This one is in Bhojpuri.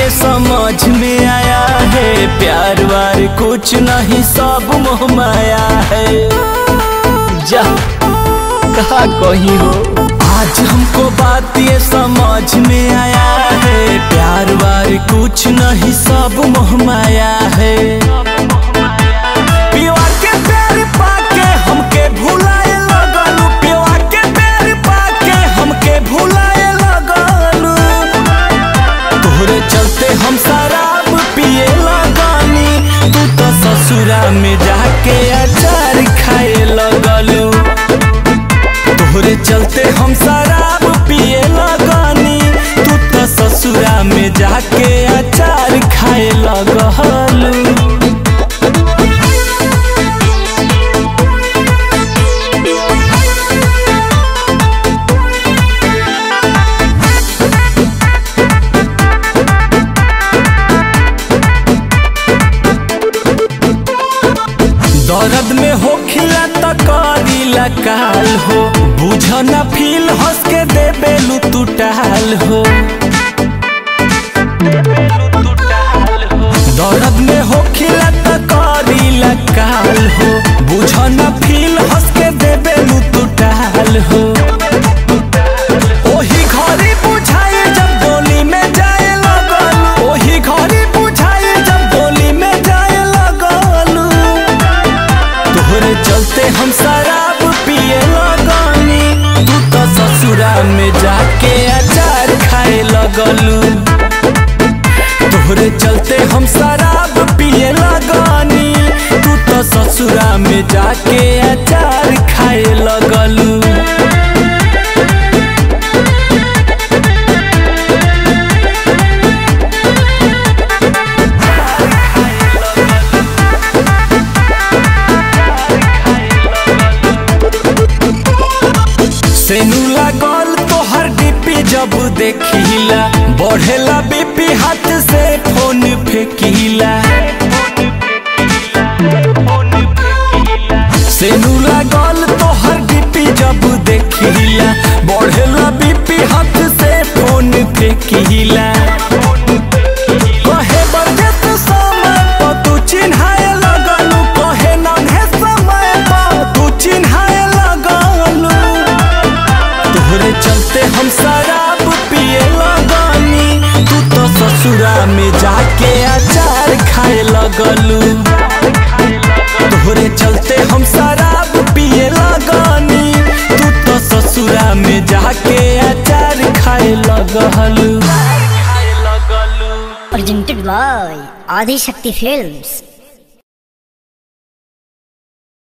ये समझ में आया है, प्यार वार कुछ नहीं सब मोह माया है। जा कहा कहीं हो, आज हमको बात ये समझ में आया है, प्यार वार कुछ नहीं सब मोह माया है। पिवा के प्यार पाके हमके भुलाए लगलू, पिवा के प्यार पाके हमके भुलाए लगलू। तोहरे चलते हम शराब पिए लगानी, तू तो ससुरा में जाके अचार खाए लगलू। तोहरे चलते हम शराब पिए लगानी, तू तो ससुरा में जाके अचार खाए लगलू। दर्द में हो खिला तो करीला काल हो, बुझ न फील हंस के देबेलू तू टाल हो। दर्द में हो खिला तो करीला काल हो, बुझ न फील हंस के देबेलू तू टाल हो। ओही घड़ी बुझाई जब डोली में जाए लगलू, ओही घड़ी बुझाई जब डोली में जाए लगलू। तोहरे चलते हम शराब पिए लगानी, तू तो ससुरा में जाके अचार खाए लगलू। तोहरे चलते हम शराब पिए लगानी, तू तो ससुरा में जाके अचार खाए लगलू। सेनू लागल तोहर डीपी जब देखिला, बढ़ेला बीपी हाथ से फोन फेंकिला। सेनू लागल तोहर डीपी जब देखिला, बढ़ेला बीपी हाथ से फोन फेंकिला। कहे बरदेस समय पर तू चिन्हाए लगलू, कहे नन्हे समय पर तू चिन्हाए लगलू। तोहरे चलते हम शराब पिए लगानी, तू तो ससुरा में जाके अचार खाए लगलू। तोहरे चलते हम शराब पिए लगानी, तू तो ससुरा में जाके अचार खाए लगलू। Presented by Adi Shakti Films।